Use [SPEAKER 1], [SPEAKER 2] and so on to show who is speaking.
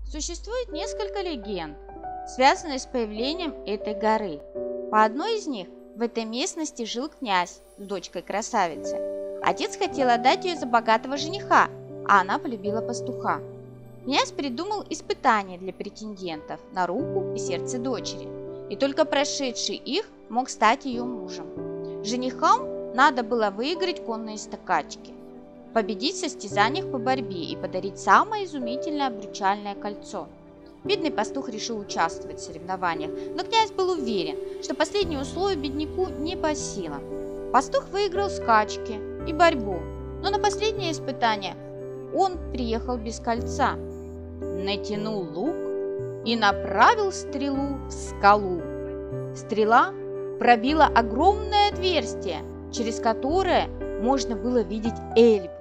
[SPEAKER 1] Существует несколько легенд, связанных с появлением этой горы. По одной из них в этой местности жил князь с дочкой красавицы. Отец хотел отдать ее за богатого жениха, а она полюбила пастуха. Князь придумал испытания для претендентов на руку и сердце дочери, и только прошедший их мог стать ее мужем. Женихам надо было выиграть конные стакачки, победить в состязаниях по борьбе и подарить самое изумительное обручальное кольцо. Бедный пастух решил участвовать в соревнованиях, но князь был уверен, что последнее условие бедняку не по силам. Пастух выиграл скачки и борьбу, но на последнее испытание он приехал без кольца, натянул лук и направил стрелу в скалу. Стрела пробила огромное отверстие, через которое можно было видеть Эльбу.